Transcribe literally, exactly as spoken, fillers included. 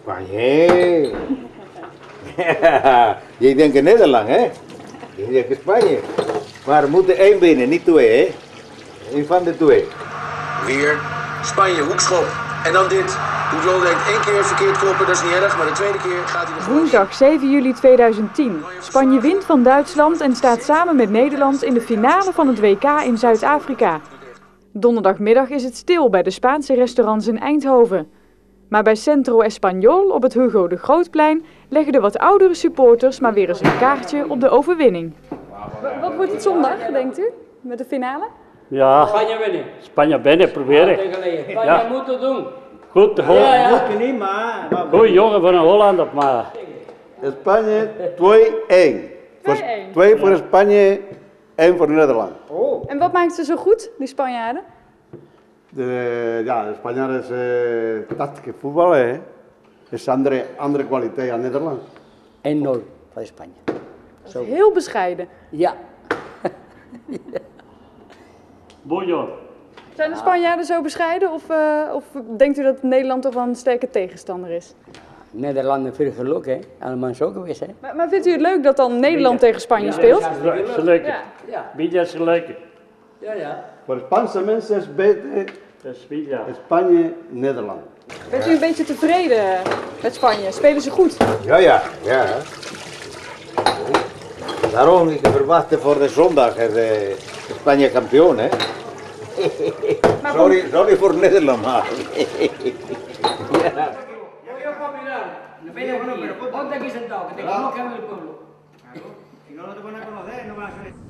Spanje. Jij denkt Nederland, hè? Je denkt Spanje. Maar we moeten één winnen, niet twee, hè? Eén van de twee. Weer Spanje, hoekschop. En dan dit. Pujol denkt één keer verkeerd kloppen, dat is niet erg, maar de tweede keer gaat hij nog. Woensdag zeven juli tweeduizend tien. Spanje wint van Duitsland en staat samen met Nederland in de finale van het W K in Zuid-Afrika. Donderdagmiddag is het stil bij de Spaanse restaurants in Eindhoven. Maar bij Centro Español op het Hugo de Grootplein leggen de wat oudere supporters maar weer eens een kaartje op de overwinning. Wat wordt het zondag, denkt u, met de finale? Ja, Spanje winnen. Spanje binnen proberen. Spanje Ja. moet het doen. Goed, Ja, ja. Holland. niet, maar... Goed jongen van een Hollander, maar Spanje twee-één. twee-één. Twee voor Spanje, één voor Nederland. En wat maakt ze zo goed, die Spanjaarden? De, ja, de Spanjaarden is uh, tactisch voetbal, hè. Is andere, andere kwaliteit dan Nederland. één nul voor Spanje. Zo. Heel bescheiden. Ja. Bonjour. Zijn de Spanjaarden zo bescheiden of, uh, of denkt u dat Nederland toch wel een sterke tegenstander is? Nederland heeft veel geluk, hè. Allemaal zo geweest, hè. Maar, maar vindt u het leuk dat dan Nederland tegen Spanje speelt? Ze leuke. Ja. Ja. Villa is leuke. Ja, ja. Voor Spaanse mensen is beter Dat is Villa. Spanje, Nederland. Bent u een beetje tevreden met Spanje? Spelen ze goed? Ja, ja, ja. Daarom, ik verwacht voor de zondag is eh, Spanje kampioen, hè? Sorry, sorry voor Nederland, maar. Ja. Ponte aquí sentado, que te conozcan el pueblo. Si no, no te van a conocer, no van a saber.